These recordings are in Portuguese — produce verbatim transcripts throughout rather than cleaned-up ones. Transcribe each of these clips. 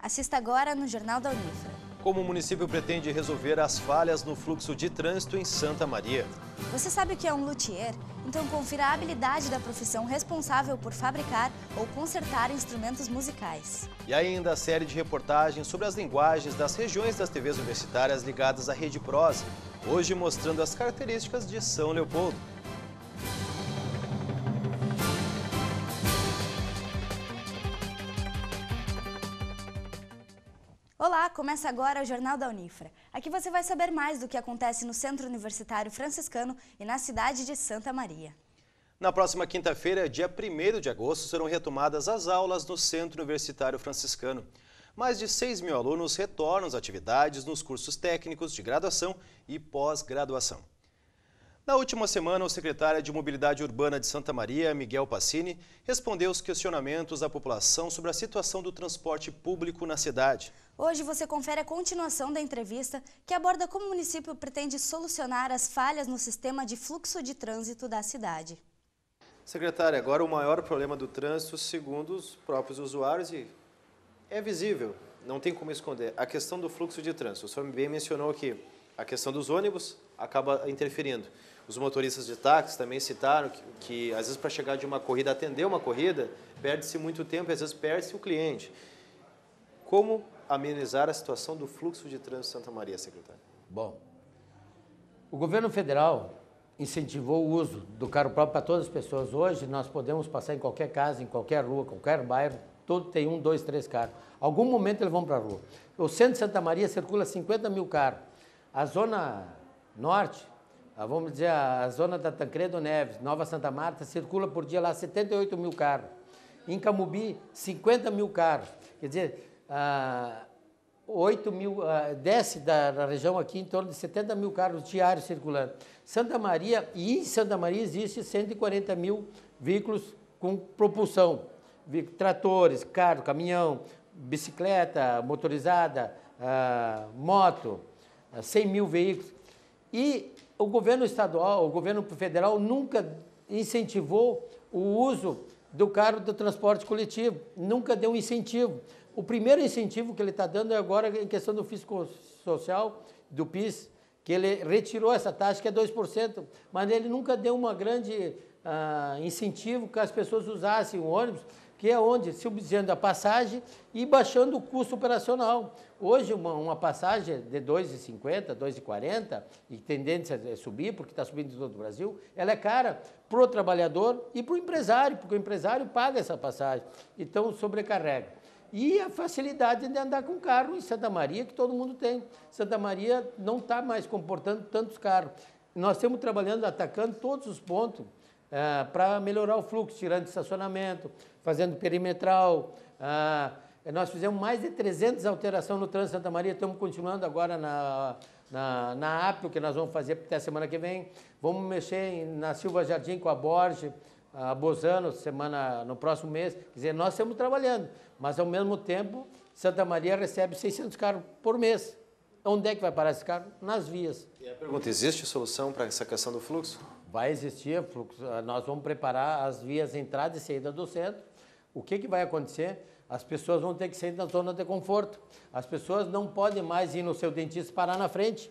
Assista agora no Jornal da Unifra. Como o município pretende resolver as falhas no fluxo de trânsito em Santa Maria? Você sabe o que é um luthier? Então confira a habilidade da profissão responsável por fabricar ou consertar instrumentos musicais. E ainda a série de reportagens sobre as linguagens das regiões das T Vs universitárias ligadas à Rede Prose, hoje mostrando as características de São Leopoldo. Olá, começa agora o Jornal da Unifra. Aqui você vai saber mais do que acontece no Centro Universitário Franciscano e na cidade de Santa Maria. Na próxima quinta-feira, dia primeiro de agosto, serão retomadas as aulas no Centro Universitário Franciscano. Mais de seis mil alunos retornam às atividades nos cursos técnicos de graduação e pós-graduação. Na última semana, o secretário de Mobilidade Urbana de Santa Maria, Miguel Passini, respondeu os questionamentos da população sobre a situação do transporte público na cidade. Hoje você confere a continuação da entrevista que aborda como o município pretende solucionar as falhas no sistema de fluxo de trânsito da cidade. Secretária, agora o maior problema do trânsito, segundo os próprios usuários, e é visível, não tem como esconder, a questão do fluxo de trânsito. O senhor bem mencionou aqui, a questão dos ônibus acaba interferindo. Os motoristas de táxi também citaram que, que às vezes, para chegar de uma corrida, atender uma corrida, perde-se muito tempo e às vezes perde-se o cliente. Como amenizar a situação do fluxo de trânsito em Santa Maria, secretário? Bom, o governo federal incentivou o uso do carro próprio para todas as pessoas. Hoje nós podemos passar em qualquer casa, em qualquer rua, qualquer bairro, todo tem um, dois, três carros. Algum momento eles vão para a rua. O centro de Santa Maria circula cinquenta mil carros. A zona norte, vamos dizer, a zona da Tancredo Neves, Nova Santa Marta, circula por dia lá setenta e oito mil carros. Em Camubi, cinquenta mil carros. Quer dizer, ah, oito mil, ah, desce da, da região aqui em torno de setenta mil carros diários circulando. Santa Maria, e em Santa Maria existe cento e quarenta mil veículos com propulsão. Tratores, carro, caminhão, bicicleta motorizada, ah, moto, cem mil veículos. E o governo estadual, o governo federal nunca incentivou o uso do carro do transporte coletivo, nunca deu um incentivo. O primeiro incentivo que ele está dando é agora em questão do fisco social, do PIS, que ele retirou essa taxa, que é dois por cento, mas ele nunca deu uma grande ah, incentivo que as pessoas usassem o ônibus, que é onde subsidiando a passagem e baixando o custo operacional. Hoje, uma, uma passagem de dois reais e cinquenta, dois reais e quarenta, e tendência a subir, porque está subindo em todo o Brasil, ela é cara para o trabalhador e para o empresário, porque o empresário paga essa passagem, então sobrecarrega. E a facilidade de andar com carro em Santa Maria, que todo mundo tem. Santa Maria não está mais comportando tantos carros. Nós estamos trabalhando, atacando todos os pontos, ah, para melhorar o fluxo, tirando estacionamento, fazendo perimetral. Ah, nós fizemos mais de trezentas alterações no trânsito de Santa Maria, estamos continuando agora na, na, na Apio, que nós vamos fazer até a semana que vem. Vamos mexer na Silva Jardim com a Borges, a Bozano, semana, no próximo mês. Quer dizer, nós estamos trabalhando, mas ao mesmo tempo, Santa Maria recebe seiscentos carros por mês. Onde é que vai parar esse carro? Nas vias. E a pergunta, existe solução para essa questão do fluxo? Vai existir fluxo. Nós vamos preparar as vias de entrada e saída do centro. O que, que vai acontecer? As pessoas vão ter que sair da zona de conforto. As pessoas não podem mais ir no seu dentista e parar na frente.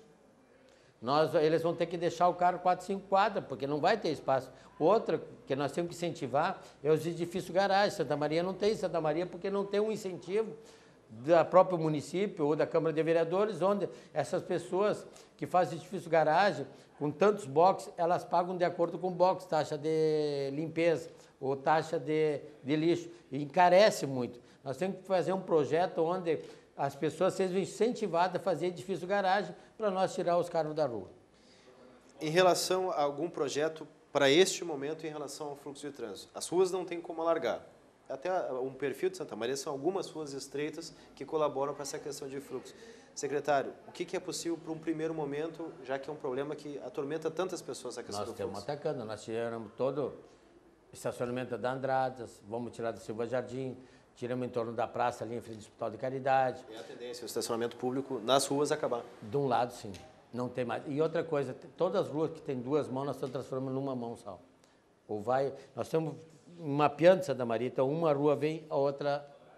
Nós, eles vão ter que deixar o carro quatro, cinco quadras, porque não vai ter espaço. Outra que nós temos que incentivar é os edifícios garagem. Santa Maria não tem Santa Maria porque não tem um incentivo da próprio município ou da Câmara de Vereadores, onde essas pessoas que fazem edifício garagem, com tantos boxes, elas pagam de acordo com o box, taxa de limpeza ou taxa de, de lixo, e encarece muito. Nós temos que fazer um projeto onde as pessoas sejam incentivadas a fazer edifício garagem para nós tirar os carros da rua. Em relação a algum projeto para este momento em relação ao fluxo de trânsito, as ruas não tem como alargar. Até um perfil de Santa Maria são algumas ruas estreitas que colaboram para essa questão de fluxo. Secretário, o que é possível para um primeiro momento, já que é um problema que atormenta tantas pessoas a questão nós do fluxo? Nós estamos atacando, nós tiramos todo o estacionamento da Andradas, vamos tirar da Silva Jardim, tiramos em torno da praça ali em frente ao Hospital de Caridade. É a tendência, o estacionamento público nas ruas acabar? De um lado, sim. Não tem mais. E outra coisa, todas as ruas que tem duas mãos, nós estamos transformando numa mão só. Ou vai, nós estamos mapeando Santa Maria, então uma rua vem, a outra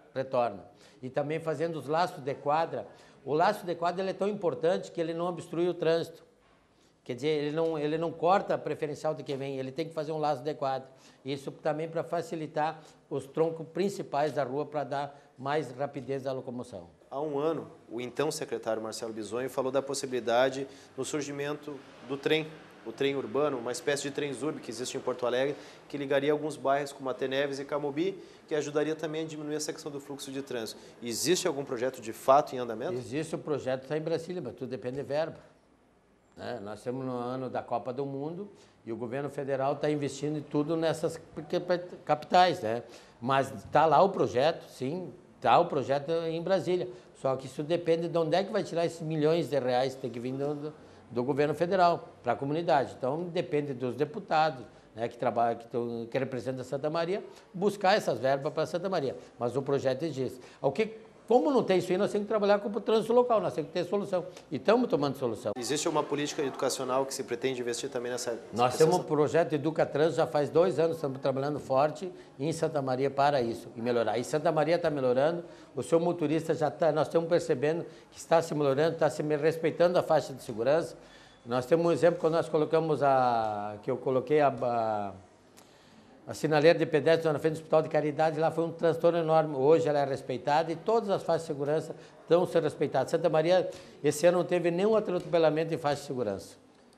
retorna. E também fazendo os laços de quadra. O laço de quadra ele é tão importante que ele não obstrui o trânsito. Quer dizer, ele não, ele não corta a preferencial de quem vem, ele tem que fazer um laço de quadra. Isso também para facilitar os troncos principais da rua, para dar mais rapidez à locomoção. Há um ano, o então secretário Marcelo Bisonho falou da possibilidade do surgimento do trem, o trem urbano, uma espécie de Trenzurb que existe em Porto Alegre, que ligaria alguns bairros como Ateneves e Camobi, que ajudaria também a diminuir essa questão do fluxo de trânsito. Existe algum projeto de fato em andamento? Existe o projeto, está em Brasília, mas tudo depende de verba. É, nós estamos no ano da Copa do Mundo e o governo federal está investindo em tudo nessas capitais, né? Mas está lá o projeto, sim, está o projeto em Brasília. Só que isso depende de onde é que vai tirar esses milhões de reais que tem que vir do, do governo federal para a comunidade. Então depende dos deputados, né, que trabalham, que, tão, que representam Santa Maria, buscar essas verbas para Santa Maria. Mas o projeto existe. O que Como não tem isso aí, nós temos que trabalhar com o trânsito local, nós temos que ter solução. E estamos tomando solução. Existe uma política educacional que se pretende investir também nessa... Nós temos um projeto Educatrans, já faz dois anos, estamos trabalhando forte em Santa Maria para isso, e melhorar. E Santa Maria está melhorando, o seu motorista já está, nós estamos percebendo que está se melhorando, está se respeitando a faixa de segurança. Nós temos um exemplo quando nós colocamos a... que eu coloquei a... a A sinaleira de pedestres na frente do Hospital de Caridade, lá foi um transtorno enorme. Hoje ela é respeitada e todas as faixas de segurança estão sendo respeitadas. Santa Maria, esse ano, não teve nenhum atropelamento em faixa de segurança.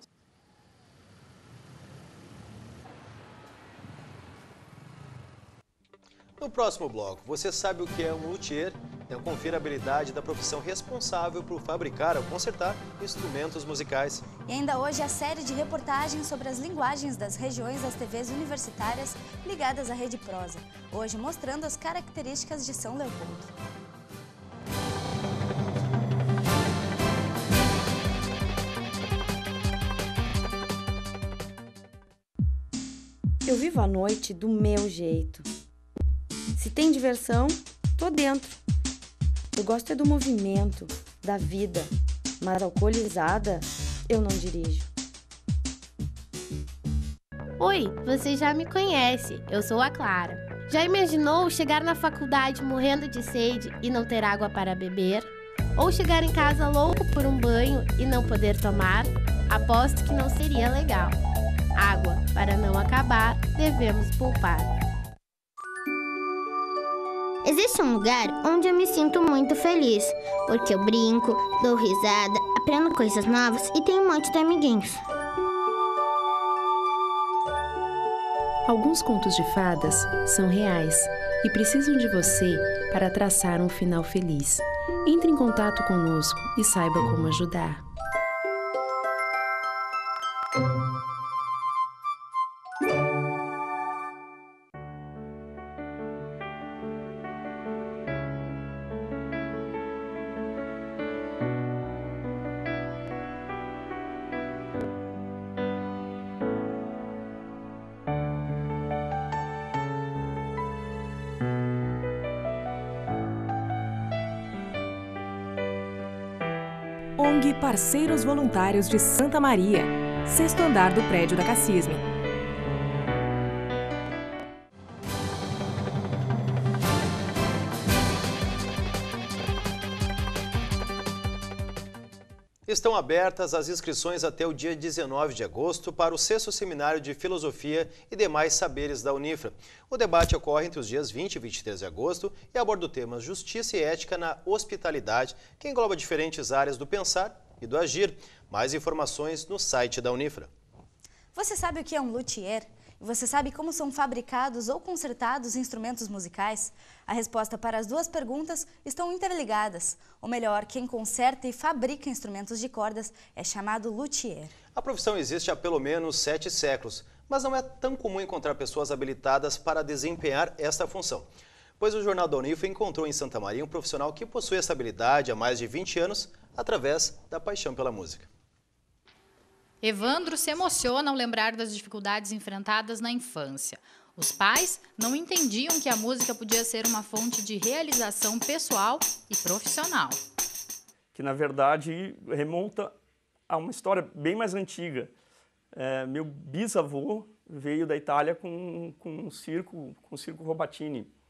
No próximo bloco, você sabe o que é um luthier? Então confira a habilidade da profissão responsável por fabricar ou consertar instrumentos musicais. E ainda hoje a série de reportagens sobre as linguagens das regiões das T Vs universitárias ligadas à Rede Prosa. Hoje mostrando as características de São Leopoldo. Eu vivo a noite do meu jeito. Se tem diversão, tô dentro. Eu gosto é do movimento, da vida, mas alcoolizada, eu não dirijo. Oi, você já me conhece, eu sou a Clara. Já imaginou chegar na faculdade morrendo de sede e não ter água para beber? Ou chegar em casa louco por um banho e não poder tomar? Aposto que não seria legal. Água, para não acabar, devemos poupar. Existe um lugar onde eu me sinto muito feliz, porque eu brinco, dou risada, aprendo coisas novas e tenho um monte de amiguinhos. Alguns contos de fadas são reais e precisam de você para traçar um final feliz. Entre em contato conosco e saiba como ajudar. O N G Parceiros Voluntários de Santa Maria, sexto andar do prédio da Cassisme. Estão abertas as inscrições até o dia dezenove de agosto para o sexto Seminário de Filosofia e Demais Saberes da Unifra. O debate ocorre entre os dias vinte e vinte e três de agosto e aborda o tema Justiça e Ética na Hospitalidade, que engloba diferentes áreas do pensar e do agir. Mais informações no site da Unifra. Você sabe o que é um luthier? E você sabe como são fabricados ou consertados instrumentos musicais? A resposta para as duas perguntas estão interligadas. Ou melhor, quem conserta e fabrica instrumentos de cordas é chamado luthier. A profissão existe há pelo menos sete séculos, mas não é tão comum encontrar pessoas habilitadas para desempenhar esta função. Pois o Jornal da Unifra encontrou em Santa Maria um profissional que possui essa habilidade há mais de vinte anos, através da paixão pela música. Evandro se emociona ao lembrar das dificuldades enfrentadas na infância. Os pais não entendiam que a música podia ser uma fonte de realização pessoal e profissional. Que, na verdade, remonta a uma história bem mais antiga. É, meu bisavô veio da Itália com, com um circo, com o circo Robatini.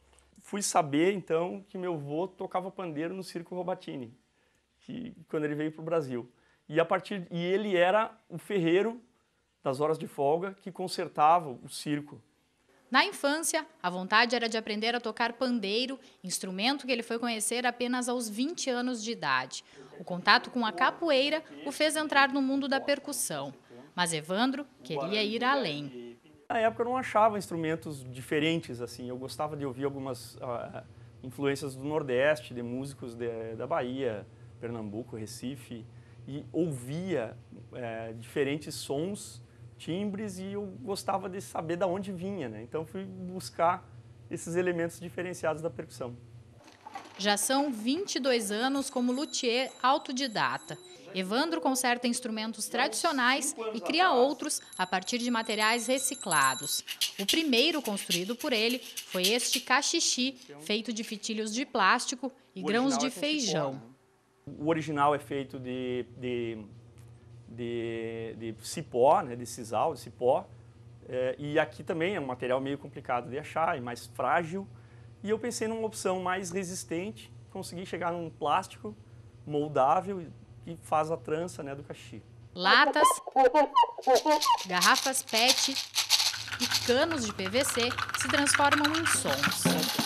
fui saber, então, que meu avô tocava pandeiro no Circo Robatini, que, quando ele veio para o Brasil. E, a partir, e ele era o ferreiro das horas de folga que consertava o circo. Na infância, a vontade era de aprender a tocar pandeiro, instrumento que ele foi conhecer apenas aos vinte anos de idade. O contato com a capoeira o fez entrar no mundo da percussão. Mas Evandro queria ir além. Na época eu não achava instrumentos diferentes, assim. Eu gostava de ouvir algumas uh, influências do Nordeste, de músicos de, da Bahia, Pernambuco, Recife, e ouvia uh, diferentes sons, timbres, e eu gostava de saber de onde vinha, né? Então fui buscar esses elementos diferenciados da percussão. Já são vinte e dois anos como luthier autodidata. Evandro conserta instrumentos tradicionais e cria outros a partir de materiais reciclados. O primeiro construído por ele foi este cachixi, feito de fitilhos de plástico e grãos de feijão. O original é feito de, de, de, de cipó, né, de sisal, de cipó. É, e aqui também é um material meio complicado de achar, é mais frágil. E eu pensei numa opção mais resistente, consegui chegar num plástico moldável que faz a trança, né, do cachixi. Latas, garrafas P E T e canos de P V C se transformam em sons.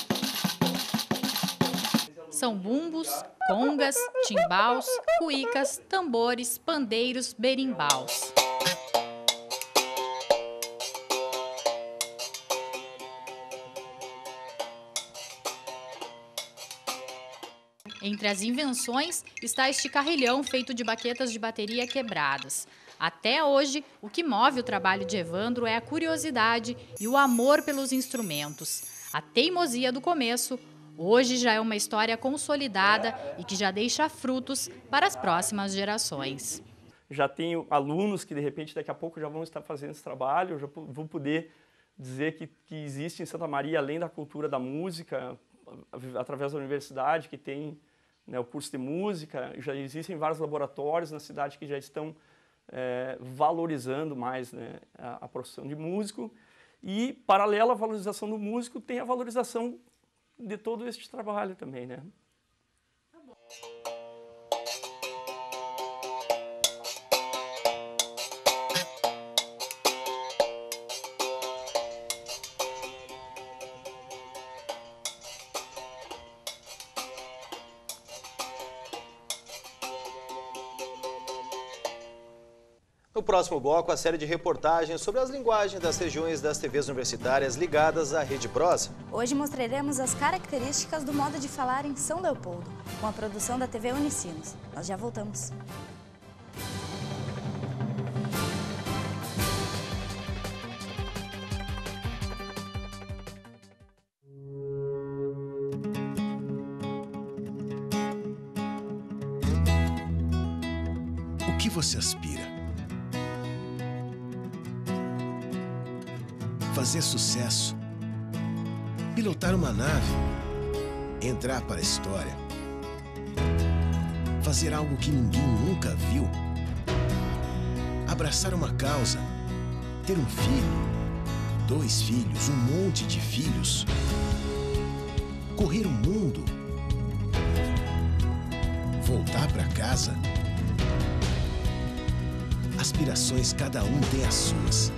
São bumbos, congas, timbaus, cuícas, tambores, pandeiros, berimbaus. Entre as invenções está este carrilhão feito de baquetas de bateria quebradas. Até hoje, o que move o trabalho de Evandro é a curiosidade e o amor pelos instrumentos. A teimosia do começo, hoje já é uma história consolidada e que já deixa frutos para as próximas gerações. Já tenho alunos que, de repente, daqui a pouco já vão estar fazendo esse trabalho, eu já vou poder dizer que, que existe em Santa Maria, além da cultura da música, através da universidade, que tem, né, o curso de música, já existem vários laboratórios na cidade que já estão é, valorizando mais, né, a, a profissão de músico. E, paralelo à valorização do músico, tem a valorização de todo este trabalho também, né? No próximo bloco, a série de reportagens sobre as linguagens das regiões das T Vs universitárias ligadas à Rede Prosa. Hoje mostraremos as características do modo de falar em São Leopoldo, com a produção da T V Unicinos. Nós já voltamos. O que você aspira? Fazer sucesso, pilotar uma nave, entrar para a história, fazer algo que ninguém nunca viu, abraçar uma causa, ter um filho, dois filhos, um monte de filhos, correr o mundo, voltar para casa. Aspirações, cada um tem as suas.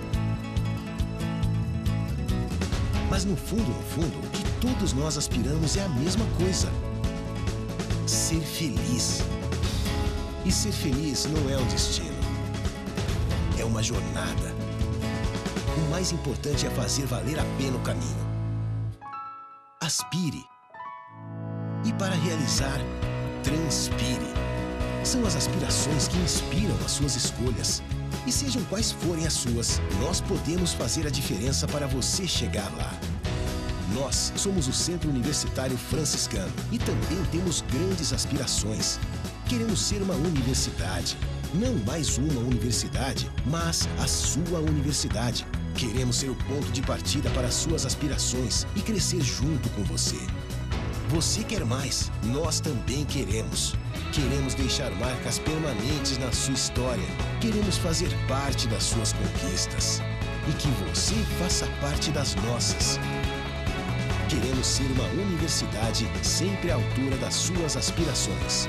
Mas no fundo, no fundo, o que todos nós aspiramos é a mesma coisa. Ser feliz. E ser feliz não é um destino. É uma jornada. O mais importante é fazer valer a pena o caminho. Aspire. E para realizar, transpire. São as aspirações que inspiram as suas escolhas. E sejam quais forem as suas, nós podemos fazer a diferença para você chegar lá. Nós somos o Centro Universitário Franciscano e também temos grandes aspirações. Queremos ser uma universidade. Não mais uma universidade, mas a sua universidade. Queremos ser o ponto de partida para as suas aspirações e crescer junto com você. Você quer mais, nós também queremos. Queremos deixar marcas permanentes na sua história. Queremos fazer parte das suas conquistas. E que você faça parte das nossas. Queremos ser uma universidade sempre à altura das suas aspirações.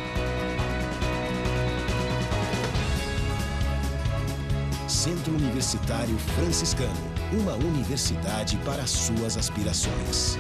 Centro Universitário Franciscano, uma universidade para suas aspirações.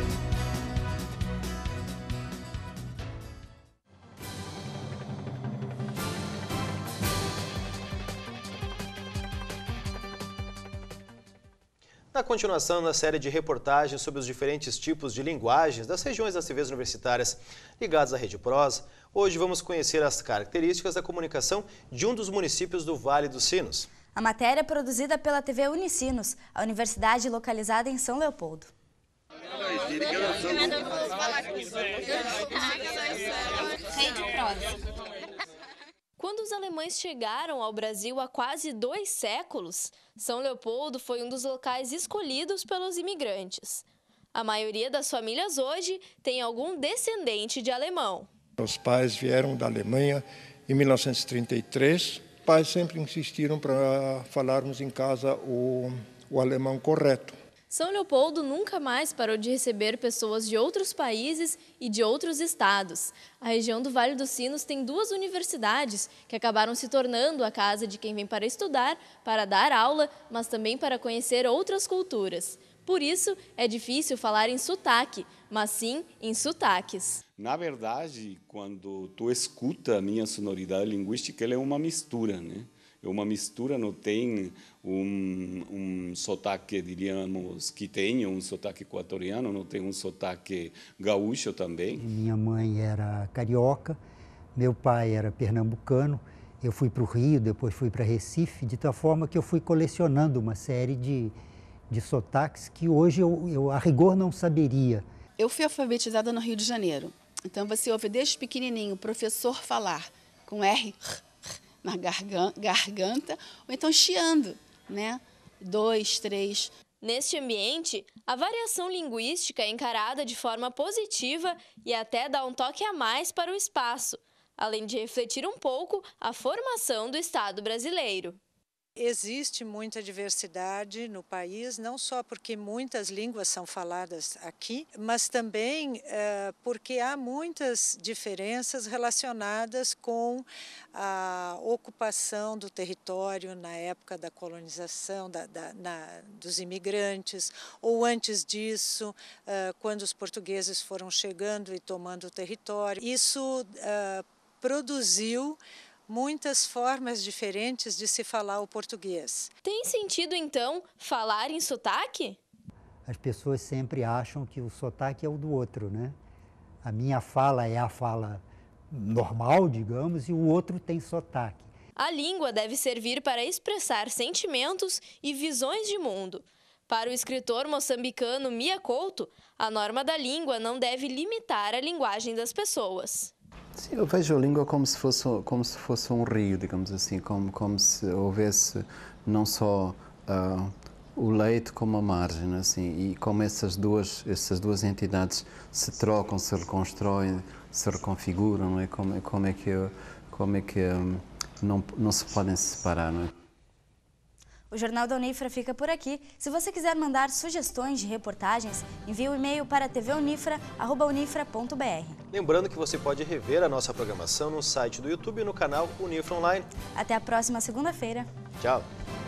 Na continuação da série de reportagens sobre os diferentes tipos de linguagens das regiões das T Vs universitárias ligadas à Rede Prosa, hoje vamos conhecer as características da comunicação de um dos municípios do Vale dos Sinos. A matéria é produzida pela T V Unicinos, a universidade localizada em São Leopoldo. Rede Prosa. Quando os alemães chegaram ao Brasil há quase dois séculos, São Leopoldo foi um dos locais escolhidos pelos imigrantes. A maioria das famílias hoje tem algum descendente de alemão. Os pais vieram da Alemanha em mil novecentos e trinta e três. Os pais sempre insistiram para falarmos em casa o, o alemão correto. São Leopoldo nunca mais parou de receber pessoas de outros países e de outros estados. A região do Vale dos Sinos tem duas universidades que acabaram se tornando a casa de quem vem para estudar, para dar aula, mas também para conhecer outras culturas. Por isso, é difícil falar em sotaque, mas sim em sotaques. Na verdade, quando tu escuta a minha sonoridade linguística, ela é uma mistura, né? É uma mistura, não tem um, um sotaque, diríamos, que tem um sotaque equatoriano, não tem um sotaque gaúcho também. Minha mãe era carioca, meu pai era pernambucano, eu fui para o Rio, depois fui para Recife, de tal forma que eu fui colecionando uma série de, de sotaques que hoje eu, eu, a rigor, não saberia. Eu fui alfabetizada no Rio de Janeiro, então você ouve desde pequenininho o professor falar com R, na garganta, ou então chiando, né? Dois, três. Neste ambiente, a variação linguística é encarada de forma positiva e até dá um toque a mais para o espaço, além de refletir um pouco a formação do Estado brasileiro. Existe muita diversidade no país, não só porque muitas línguas são faladas aqui, mas também é, porque há muitas diferenças relacionadas com a ocupação do território na época da colonização da, da, na, dos imigrantes, ou antes disso, é, quando os portugueses foram chegando e tomando o território. Isso é, produziu muitas formas diferentes de se falar o português. Tem sentido, então, falar em sotaque? As pessoas sempre acham que o sotaque é o do outro, né? A minha fala é a fala normal, digamos, e o outro tem sotaque. A língua deve servir para expressar sentimentos e visões de mundo. Para o escritor moçambicano Mia Couto, a norma da língua não deve limitar a linguagem das pessoas. Sim, eu vejo a língua como se fosse, como se fosse um rio, digamos assim, como, como se houvesse não só uh, o leito como a margem, assim, e como essas duas, essas duas entidades se trocam, se reconstroem, se reconfiguram, não é? Como, como é que, como é que um, não, não se podem separar, não é? O Jornal da Unifra fica por aqui. Se você quiser mandar sugestões de reportagens, envie um e-mail para t v unifra arroba unifra ponto b r. Lembrando que você pode rever a nossa programação no site do YouTube e no canal Unifra Online. Até a próxima segunda-feira. Tchau.